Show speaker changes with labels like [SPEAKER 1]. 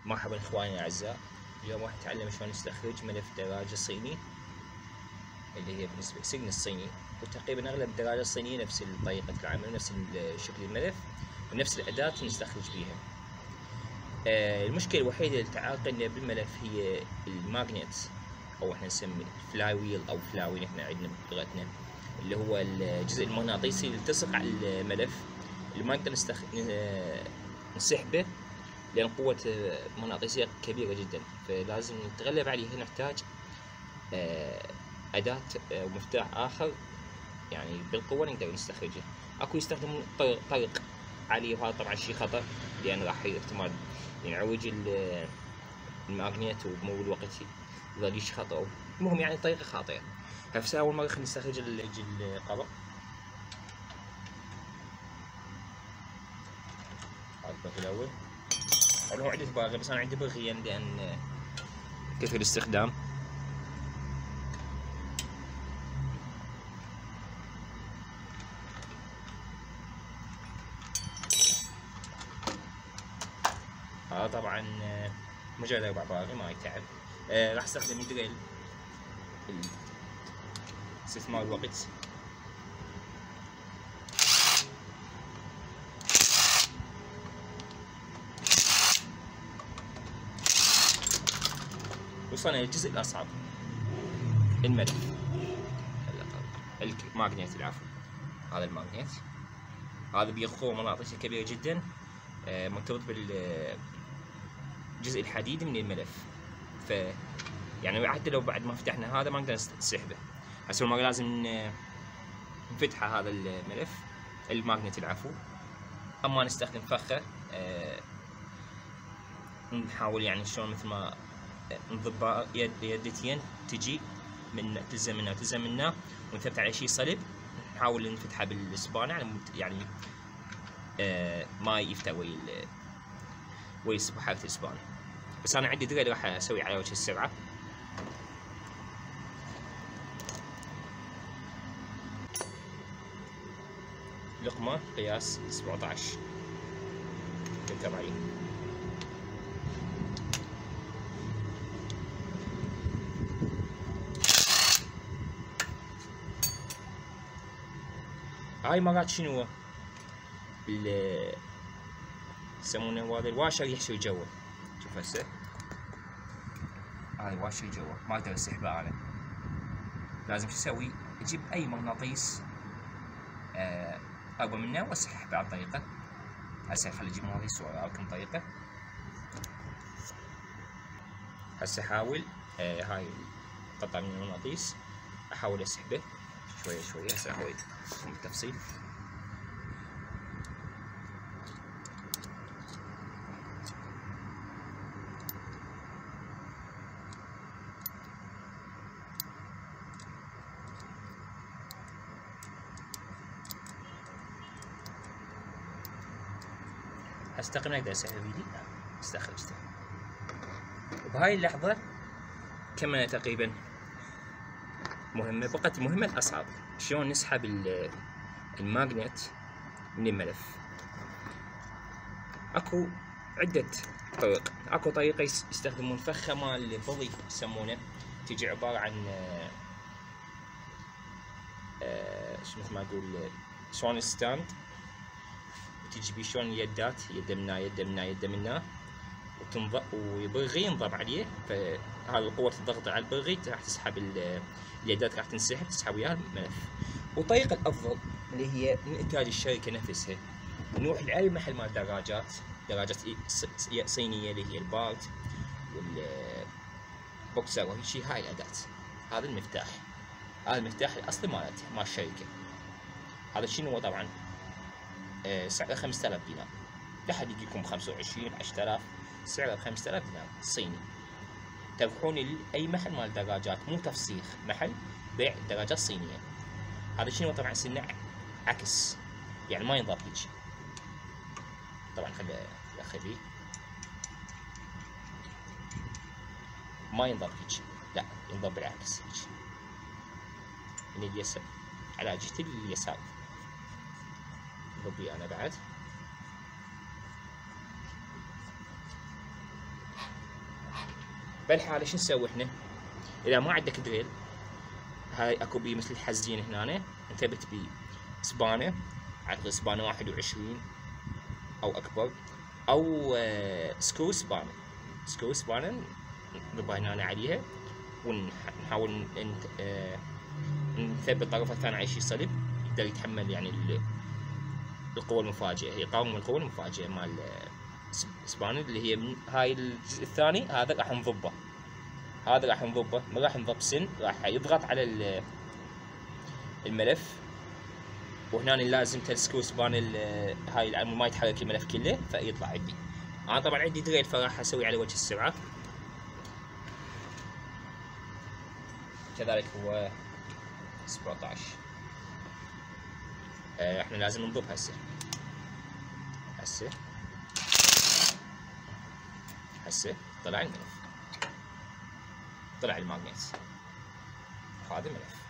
[SPEAKER 1] مرحبا اخواني الاعزاء، اليوم راح نتعلم شلون نستخرج ملف دراجة صيني اللي هي بالنسبة للسجن الصيني، وتقريبا اغلب الدراجة الصينية نفس طريقة العمل ونفس شكل الملف ونفس الأداة اللي نستخرج بيها. المشكلة الوحيدة اللي تعاقدنا بالملف هي الماغنيت، او احنا نسميه فلاي ويل او فلاوين احنا عندنا بلغتنا، اللي هو الجزء المغناطيسي اللي يلتصق على الملف اللي ما نقدر نسحبه لأن قوة مغناطيسية كبيرة جدا، فلازم نتغلب عليه. نحتاج أداة ومفتاح آخر يعني بالقوة نقدر نستخرجه. أكو يستخدم طرق عالية، وهذا طبعا شيء خطر لأن راح احتمال ينعوج الماغنيت وبمرور الوقت يظل يشخط. المهم يعني طريقة خاطئة. هسه أول مرة خلينا نستخرج القبر. هذا الباقي الأول. هو عدة باغي بس أنا عندي بغيين لأن كثر الاستخدام. طبعا مجرد 4 باغي ما يتعب. راح استخدم دريل استثمار الوقت. وصلنا للجزء الأصعب، الملف الماغنيت. العفو، هذا الماغنيت هذا بقوة مغناطيسية كبيرة جدا، مرتبط بالجزء الحديدي من الملف. ف يعني حتى لو بعد ما فتحنا هذا ما نقدر نسحبه. هسه المرة لازم نفتحه هذا الملف الماغنيت العفو، اما نستخدم فخة. نحاول يعني شلون مثل ما نضب يدتين تجي من تلزم منا وتلزم منا، ونثبت على شيء صلب. نحاول نفتحها بالاسبانة يعني ما يفتح ويا حركة الاسبانة. بس انا عندي دريل راح اسوي على وجه السرعة. لقمة قياس 17 بالتبعية. هاي مرات شنو اللي يسمونه هذا الواشر يحشر جوا. شوف هسه هاي واشر جوا ما اقدر اسحبه انا. لازم شو اسوي؟ اجيب اي مغناطيس اقوى منه واسحبه على الطريقة. هسه خلي اجيب مغناطيس واراكم طريقة. هسه احاول هاي قطعة من المغناطيس احاول اسحبه شوية شوية. هسه احاول بالتفصيل. هسه تقريبا اقدر اسحبه بيدي. استخرجته. وبهاي اللحظة كملنا تقريبا مهمة. بقت المهمة الأصعب، شلون نسحب الماغنيت من الملف. اكو عدة طرق. اكو طريقة يستخدمون فخة مال البضي يسمونه، تجي عبارة عن شو مثل ما اقول شلون ستاند، وتجي بيه شلون يدات، يد منا يد منا يد منا، وبرغي ينضب عليه. فهذا قوة الضغط على البرغي راح تسحب اليدات، راح تنسحب تسحب وياها الملف. والطريقة الأفضل اللي هي من إنتاج الشركة نفسها، نروح لأي محل مال دراجات صينية اللي هي البارت والبوكسر وهي شيء. هاي الأداة، هذا المفتاح، هذا المفتاح الأصلي مالته مال الشركة. هذا شنو هو؟ طبعا سعره 5000 دينار. لحد يجيكم 25 10000، سعره 5000 دينار صيني. تروحون لأي محل مال دراجات، مو تفسيخ، محل بيع دراجات صينية. هذا شنو؟ طبعا سنة عكس، يعني ما ينضب هيك. طبعا خليه ما ينضب هيك، لا ينضب بالعكس هيك، من اليسار على جهة اليسار. ضبي انا بعد. بالحالة شو نسوي احنا؟ اذا ما عندك دريل، هاي اكو بي مثل الحزين هنا، نثبت بي سبانة، عاد سبانة 21 او اكبر، او سكرو سبانة، سكرو سبانة نضربها هنا عليها، ونحاول نثبت طرفها الثاني على شي صلب يقدر يتحمل يعني القوة المفاجئة، هي قاوم القوة المفاجئة مال سبانة اللي هي من هاي الجزء الثاني. هذا راح نضبه، هذا راح نضبه، ما راح نضب سن، راح يضغط على الملف، وهنا لازم تلسكو سبان هاي ما يتحرك الملف كله فيطلع عندي. انا طبعا عندي دريل فراح اسوي على وجه السرعة. كذلك هو 17. احنا لازم نضب هسه طلع الملف، طلع الماغنيت، هذا الملف.